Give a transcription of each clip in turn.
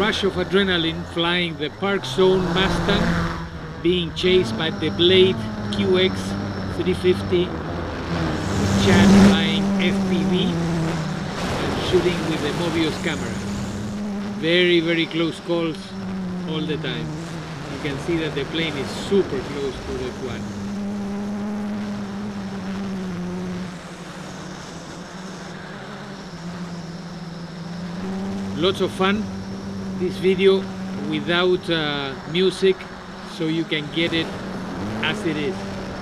rush of adrenaline flying the ParkZone Mustang, being chased by the Blade QX350, Chad flying FPV and shooting with the Mobius camera. Very, very close calls all the time. You can see that the plane is super close to the quad. Lots of fun. This video without music, so you can get it as it is.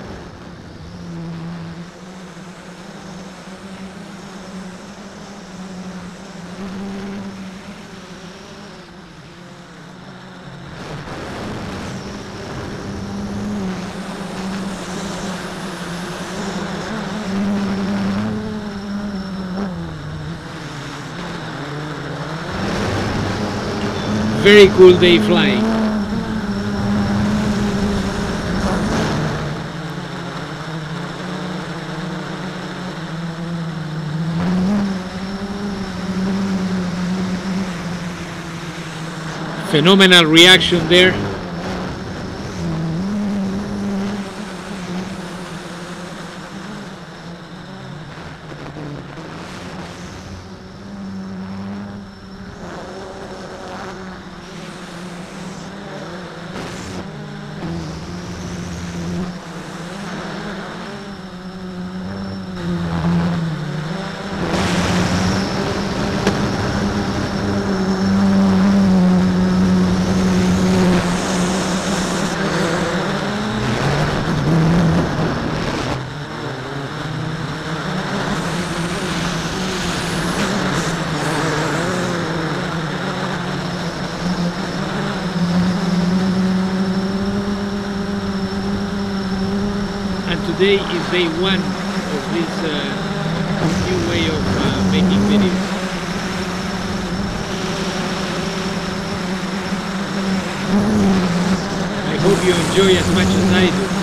Very cool day flying. Phenomenal reaction there. Today is day one of this new way of making videos. I hope you enjoy as much as I do.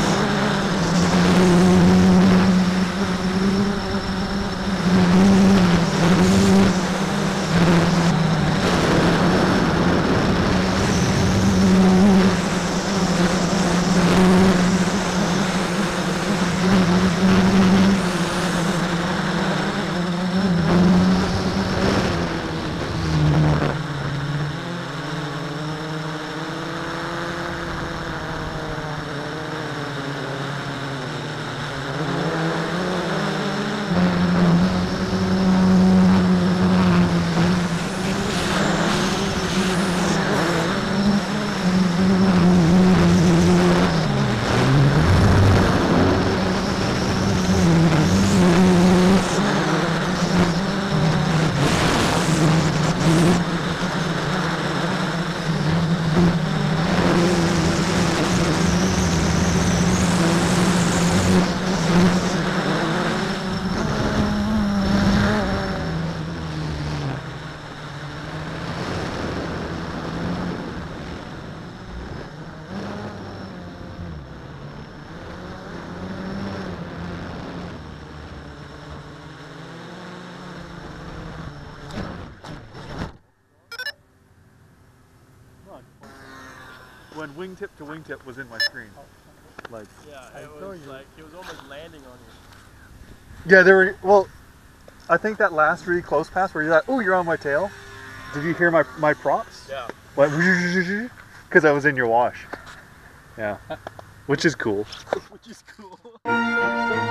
When wingtip to wingtip was in my screen. Like, yeah, it was like, it was almost landing on you. yeah, there were, well, I think that last really close pass where you're like, oh, you're on my tail. Did you hear my props? Yeah. What? Because I was in your wash. Yeah. Which is cool. Which is cool.